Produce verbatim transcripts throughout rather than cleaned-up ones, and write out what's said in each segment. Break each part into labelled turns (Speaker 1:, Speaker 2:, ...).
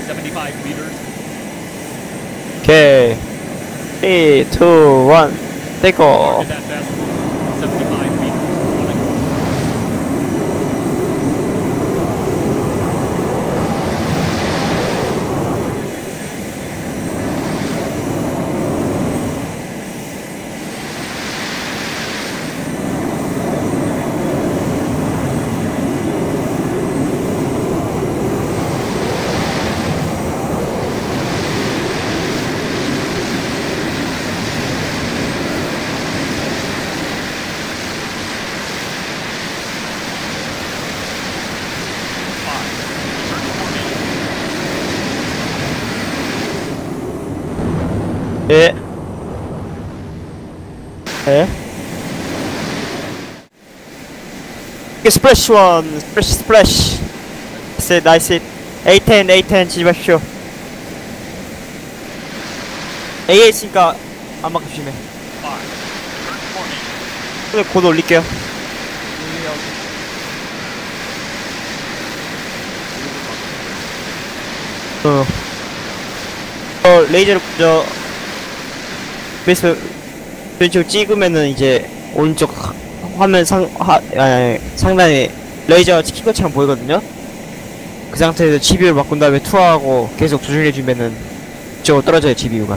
Speaker 1: seventy-five meters.
Speaker 2: 오케이. three, two, one, take off.
Speaker 1: Target at best. seventy-five meters. Running.
Speaker 2: 예. 예. 이게 스플래시 원, 스플래시 스플래시. 나이스, 나이스. 에이 텐, 에이 텐 치지 마십시오. 에이에 있으니까 안 막혀 조심해. 근데 곧 올릴게요. 어. 어, 레이저를 저 그래서 왼쪽 찍으면은 이제 오른쪽 하- 화면 상 하, 아니, 상단에 레이저 찍힌 것처럼 보이거든요. 그 상태에서 지비유를 바꾼 다음에 투하하고 계속 조준해주면은 이쪽으로 떨어져요. 지비유가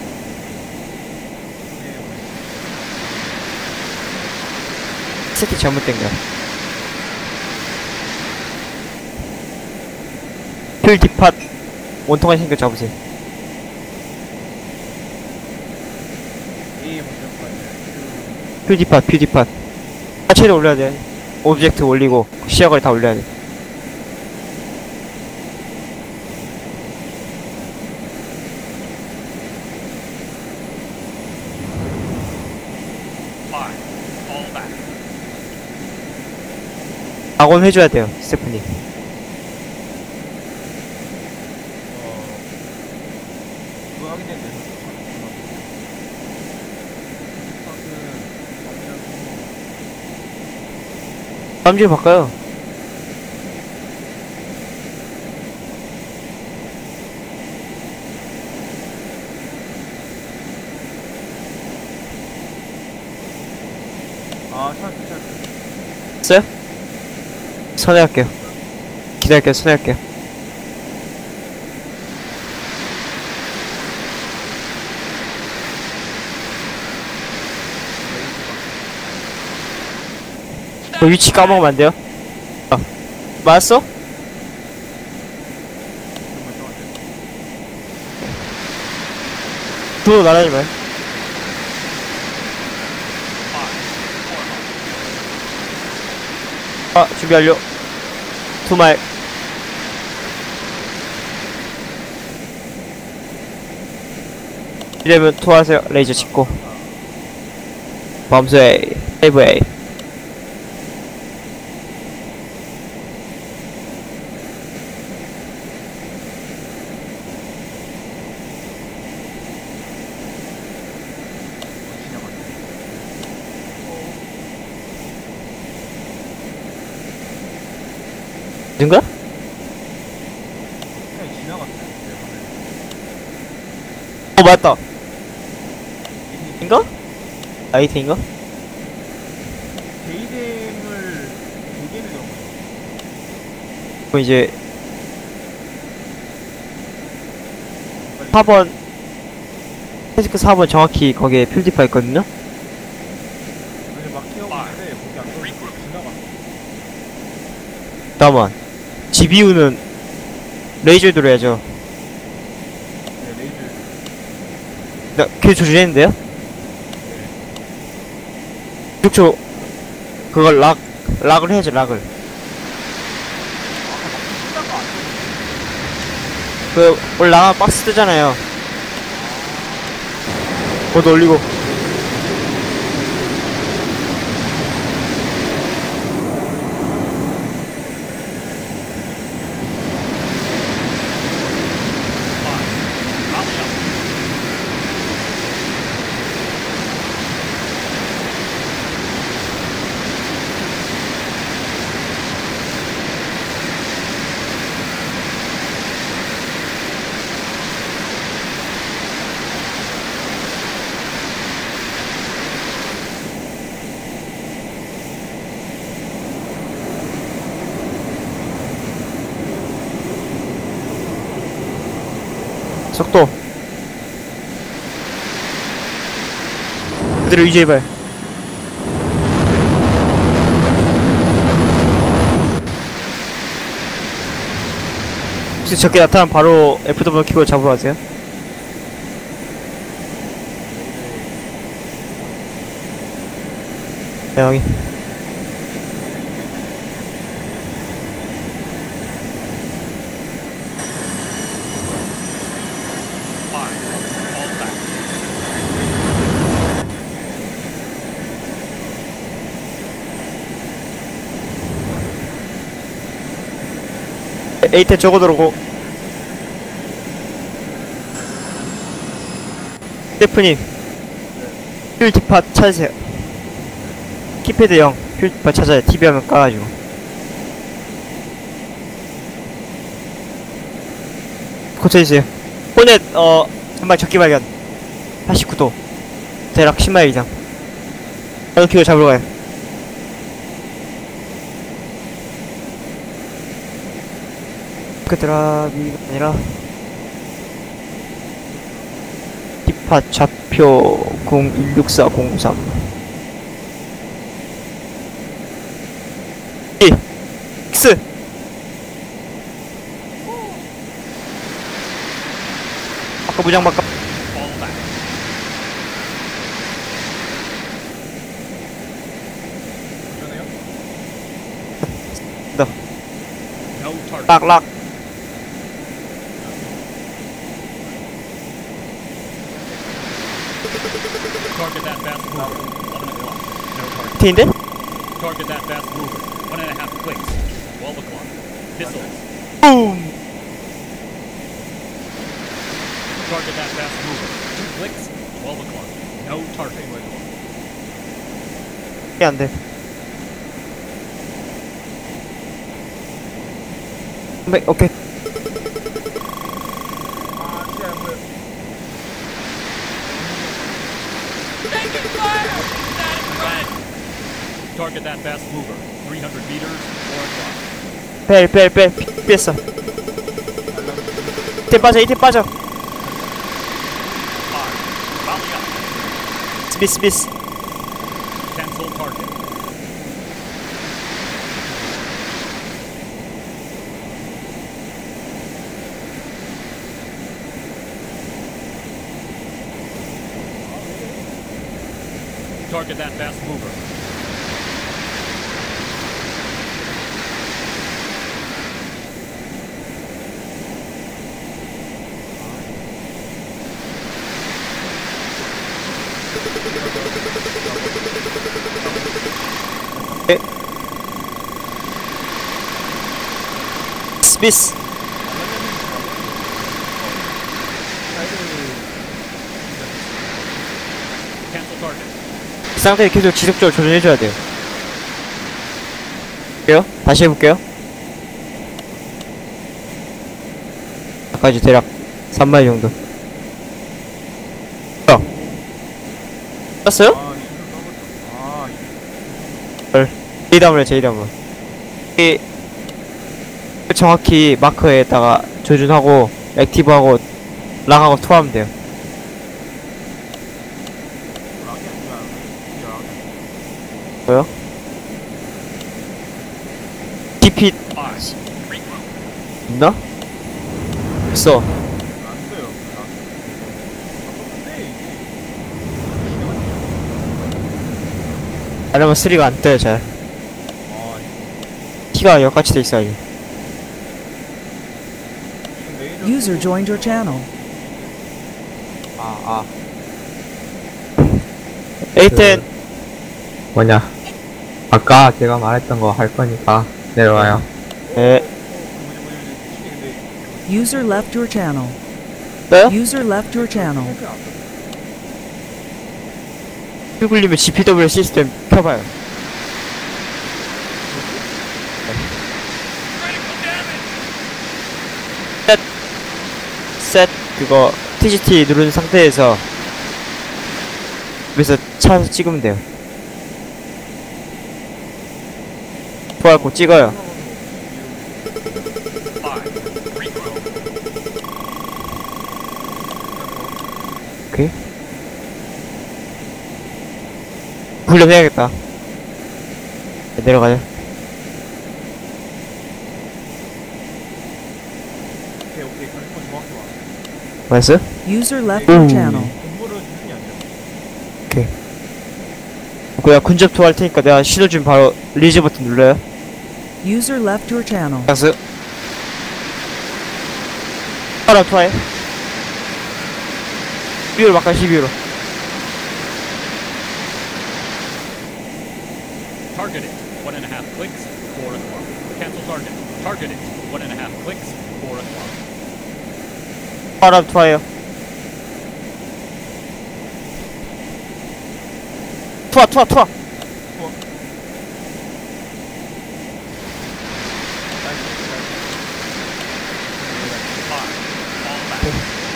Speaker 2: 세팅 잘못된 거야. 필 디팟 원통한 생겨 잡으세요. 퓨디팟 퓨디팟 하체를 올려야 돼. 오브젝트 올리고 시야거리 다 올려야 돼. 낙원 해줘야 돼요 스테프니. 다음 주에 바꿔요.
Speaker 3: 아, 차, 차.
Speaker 2: 됐어요? 선회할게요. 기다릴게요. 선회할게요. 그 위치 까먹으면 안 돼요? 아, 맞았어? 두로 날아지 마요. 아, 준비 완료. 투마일. 이러면 투하세요. 레이저 찍고. 범스웨이, 세이브웨이. 인가?
Speaker 3: 그냥 지나갔어요.
Speaker 2: 어, 맞다. 인가? 아이템인가?
Speaker 3: 데이댐을 두 개를 넣은 거예요.
Speaker 2: 그럼 이제 사 번 테스크 사 번 정확히 거기에 필드파 있거든요?
Speaker 3: 아니, 막 태우고 있는데 거기 안 들어가서 지나갔어.
Speaker 2: 잠깐만. 지비유는 레이저 들어야죠.
Speaker 3: 네, 레이저.
Speaker 2: 나, 걔 조준했는데요? 육 초. 그걸 락, 락을 해야죠, 락을. 그, 원래 락 박스 뜨잖아요. 그것도 올리고. 속도 그대로 유지해봐요. 혹시 적게 나타나면 바로 에프 더블유 키고 잡으러 가세요. 네, 여기.
Speaker 1: Five. All back.
Speaker 2: 에이테 적어 들어오고. 스테프님, 휠 뒷팟 찾으세요. 키패드 영, 휠 뒷팟 찾아요. 티비 화면 까가지고. 고쳐주세요. 호넷, 어, 한발 적기 발견. 팔십구 도. 대략 십 마일 이상. 바로 키고 잡으러 가요. 그 드랍이 아니라 뒷팟 좌표 공일육사공삼 이 X 아까 무장 바꿔
Speaker 1: All back.
Speaker 3: 그러네요?
Speaker 1: No target.
Speaker 2: 락락
Speaker 1: Target that fast mover. Eleven o'clock. No target.
Speaker 2: 테인데?
Speaker 1: Target that fast mover. One and a half clicks. Twelve o'clock. Missiles.
Speaker 2: 뿜
Speaker 1: Target that fast mover. Two clicks. Twelve o'clock. No target.
Speaker 2: 이게 안돼. 네, 오케이.
Speaker 3: 아, 진짜 안 보여.
Speaker 1: Target that fast mover. Three hundred meters. Four o'clock.
Speaker 2: 뺄, 뺄, 뺄. 뺐어. 이태 빠져, 이태 빠져.
Speaker 1: Five. Volley up.
Speaker 2: 스미스, 스미스.
Speaker 1: Cancel target. Target that fast mover.
Speaker 2: 스미스.
Speaker 1: Cancel target.
Speaker 2: 이 상태에 계속 지속적으로 조준해줘야 돼요. 볼게요. 다시 해볼게요. 아까 이제 대략 삼 마일 정도. 어. 떴어요?
Speaker 3: 아, 이거 너무. 아,
Speaker 2: 제이담을 해, 제이담을. 이 정확히 마커에다가 조준하고 액티브하고 락하고 투하하면 돼요.
Speaker 3: 이거 락이 아니야. 이게 락.
Speaker 2: 뭐요? 디피
Speaker 1: Five. Regroup.
Speaker 2: 있나? 있어.
Speaker 3: 안 써요. 락. 근데 이게.
Speaker 2: 아니면 쓰리가 안 떠요, 잘.
Speaker 3: 아,
Speaker 2: 키가 역같이 돼 있어야지.
Speaker 3: 지금 레이저.
Speaker 4: User joined your channel.
Speaker 3: 아, 아.
Speaker 2: 에이텐
Speaker 5: 뭐냐 아까 제가 말했던 거 할 거니까 내려와요.
Speaker 2: 네.
Speaker 3: 뭐지, 뭐지, 뭐지. 근데.
Speaker 4: User left your channel.
Speaker 2: 떠요?
Speaker 4: User left your channel.
Speaker 3: 탱크 안 떴어.
Speaker 2: 피 굴리면 지피더블유 시스템 켜봐요. 셋, 셋 그거 티지티 누른 상태에서 여기서 차에서 찍으면 돼요. 부활고 찍어요.
Speaker 1: Five. Regroup.
Speaker 2: 훈련해야겠다. 자, 내려가자.
Speaker 3: 오케이 오케이 가는 거 정확히 와.
Speaker 2: 맞았어?
Speaker 4: User left your
Speaker 2: Ooh.
Speaker 4: channel.
Speaker 3: 공부를 주문이 안 돼.
Speaker 2: 그냥 군접 투할 테니까 내가 신호 좀 바로 리즈 버튼 눌러요.
Speaker 4: User left your channel.
Speaker 2: 박스. 바로 투하해. 십이로 바꿔, 십이로.
Speaker 1: Targeted. One and a half clicks. Four o'clock. Cancel target. Targeted. One and a half clicks. Four o'clock.
Speaker 2: 바로 투하해요. 투하, 투하, 투하.
Speaker 1: Five. Fall back.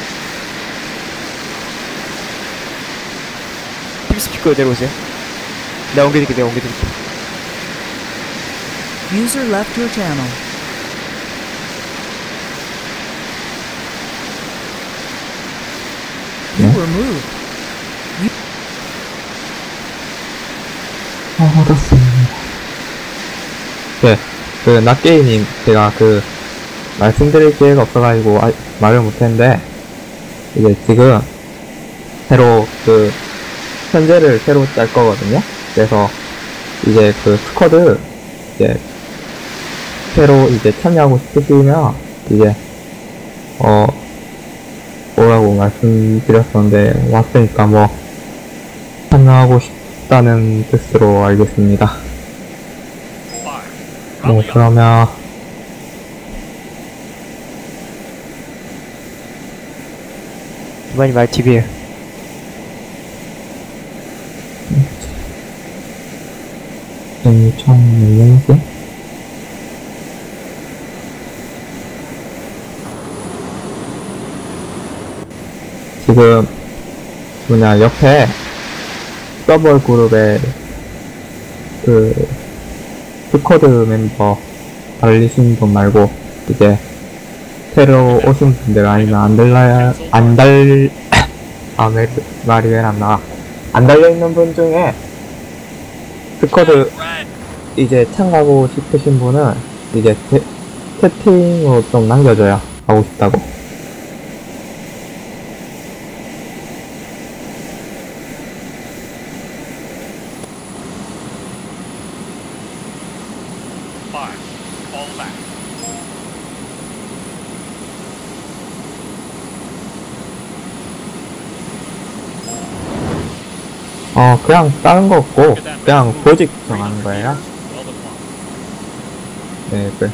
Speaker 2: 팀 스피커 내려오세요. 내가 옮겨드릴게, 내가 옮겨드릴게.
Speaker 4: User left your channel. You were moved.
Speaker 5: 네, 그, 낫게이님, 제가 그, 말씀드릴 기회가 없어가지고, 아, 말을 못했는데, 이제 지금, 새로, 그, 현재를 새로 짤 거거든요? 그래서, 이제 그, 스쿼드, 이제, 새로 이제 참여하고 싶으시면, 이제, 어, 뭐라고 말씀드렸었는데, 왔으니까 뭐, 참여하고 싶다는 뜻으로 알겠습니다.
Speaker 1: Five.
Speaker 5: 뭐,
Speaker 1: Rally up.
Speaker 5: 그러면,
Speaker 2: 이만이 말티비에요.
Speaker 5: 이천육 년생? 지금, 뭐냐, 옆에, 서버 그룹에, 그, 스쿼드 멤버 달리신 분 말고, 이제, 새로 오신 분들 아니면 안 달라야, 안 달, 아, 말, 말이 왜 안 나와. 안 달려있는 분 중에, 스쿼드,
Speaker 1: Red.
Speaker 5: 이제 참가하고 싶으신 분은 이제 태, 채팅으로 좀 남겨줘요. 하고 싶다고.
Speaker 1: Five. Fall back.
Speaker 5: 어, 그냥 다른 거 없고, 그냥 보직 정하는 거예요.
Speaker 1: Twelve o'clock.
Speaker 5: 네, 그.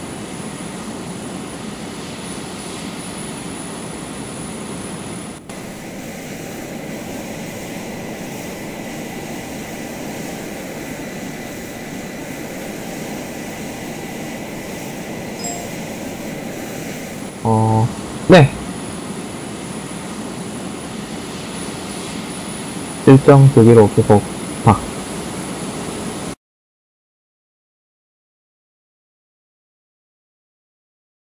Speaker 5: 어, 네. 일정 주기로 계속